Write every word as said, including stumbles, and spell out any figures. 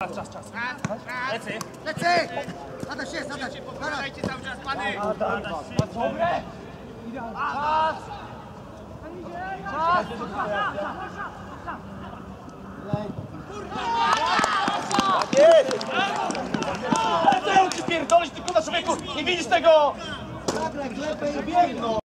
Czas, czas. Lecy. Lecy! Adaś jest, Adaś! Podajcie cały czas, pany! Dobre! Czas! Czas! Tak jest! Co ją ci pierdolisz, tylko na człowieku! Nie widzisz tego! Zagraj, lepiej biegną!